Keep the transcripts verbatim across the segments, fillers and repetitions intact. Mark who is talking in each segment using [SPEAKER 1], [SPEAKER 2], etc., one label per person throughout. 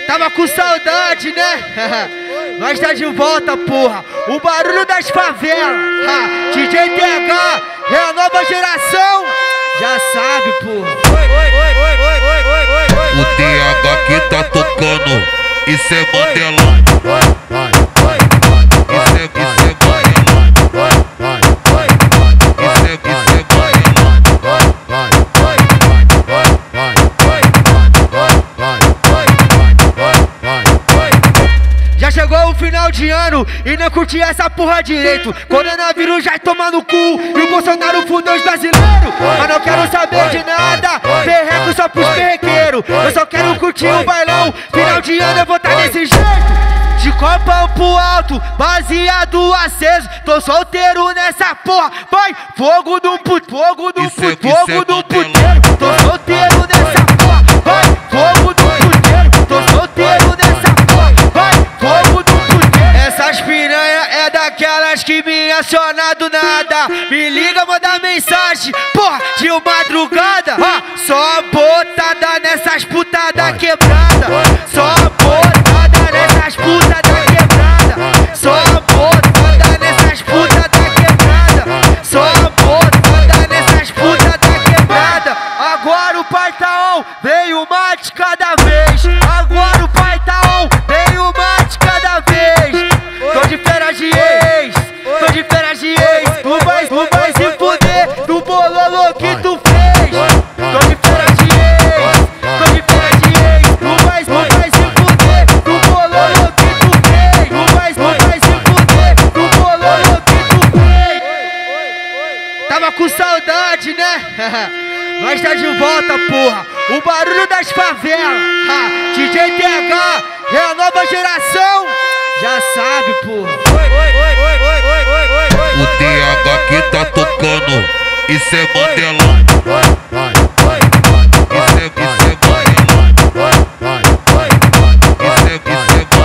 [SPEAKER 1] Tava com saudade, né? Nós tá de volta, porra. O barulho das favelas. Ha, D J T H é a nova geração. Já sabe, porra.
[SPEAKER 2] O T H que tá tocando, isso é Mandelão. Isso é, isso é Mandelão. Isso é, isso é Mandelão.
[SPEAKER 1] Já chegou o final de ano e não curti essa porra direito. Coronavírus já toma no cu e o Bolsonaro fudeu os brasileiros. Mas não quero saber de nada, perreco só pros perrequeiros. Eu só quero curtir o bailão, final de ano eu vou tá desse jeito. De copão pro alto, baseado aceso. Tô solteiro nessa porra, vai, fogo do puto, fogo do puto, fogo do puteiro. Tô solteiro nessa porra, vai, fogo do puteiro. Tô solteiro nessa porra, vai, fogo do puteiro. Essas piranha é daquelas que me aciona do nada. Me liga, manda mensagem, porra, de madrugada. Ah, só botada nessas putadas quebrada. Só botada nessas putadas quebrada. Só botada nessas putadas quebrada. Só botada nessas putadas quebrada. Agora o pai tá on, veio uma de cada vez. Agora o pai tá on, veio uma de cada vez. Tô de férias de ex, tô de férias de ex. Tu vai, tu vai se fuder do bololô que tu fez. Tô de férias de ex, tô de férias de ex. Tu vai, tu vai se fuder do bololô que tu fez. Tu vai, tu vai se fuder do bololô que tu fez. Tava com saudade, né? Nós tá de volta, porra. O barulho das favelas. Ha, D J T H é a nova geração. Já sabe, porra.
[SPEAKER 2] O T H que tá tocando, isso é Mandelão. Isso é, isso é Mandelão. Isso é, isso é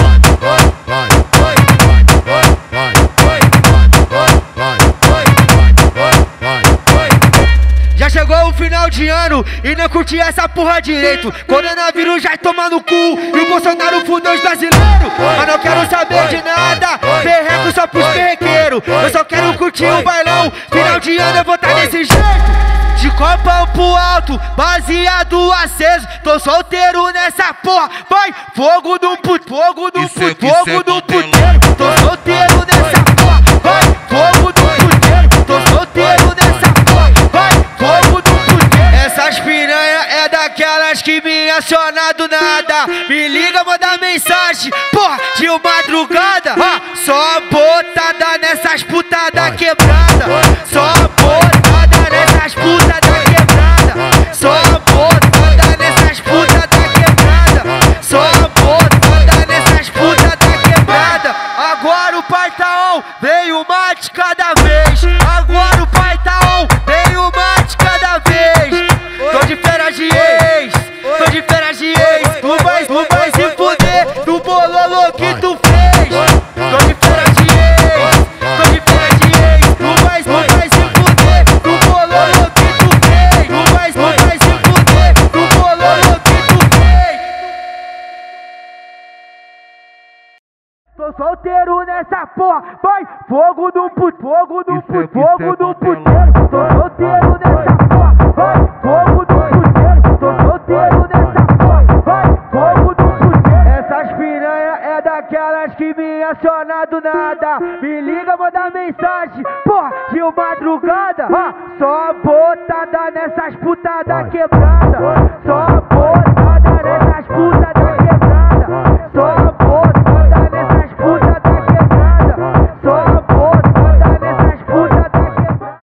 [SPEAKER 2] Mandelão.
[SPEAKER 1] Já chegou o final de ano e não curti essa porra direito. Coronavírus já toma no cu e o Bolsonaro fudeu os brasileiros. Mas não quero saber de nada, perreco só pros perrequeiros. Eu só quero curtir o bailão, final de ano eu vou tá desse jeito. De copão pro alto, baseado aceso. Tô solteiro nessa porra, vai, fogo do puto, fogo do puto, fogo do puteiro. Tô solteiro nessa porra, vai, fogo do puteiro. Tô solteiro nessa porra, vai, fogo do puteiro. Essas piranha é daquelas que me aciona do nada. Me liga, manda mensagem, porra, de madrugada. Ah, só botada nessas putadas quebrada. Só botada nessas putadas quebrada. Só botada nessas putadas quebrada. Só botada nessas putadas quebrada. Agora o pai tá on, veio uma de cada vez. Agora o pai tá on, veio uma de cada vez. Tô de férias de ex, tô de férias de ex. Tu vai, tu vai se fuder do bololô que tu fez. Tô de férias de ex, tô de férias de ex. Tu vai, tu vai se fuder do bololô que tu fez. Tu vai, tu vai se fuder do bololô que tu fez. Tô solteiro nessa porra, vai, fogo do puto, fogo do puto, fogo do puteiro. Tô solteiro nessa porra, vai, fogo do puteiro. Tô solteiro nessa porra, vai, fogo do puteiro. Essas piranha é daquelas que me aciona do nada. Me liga, manda mensagem, porra, de madrugada. Ah, só botada nessas putadas quebrada. Só botada nessas putadas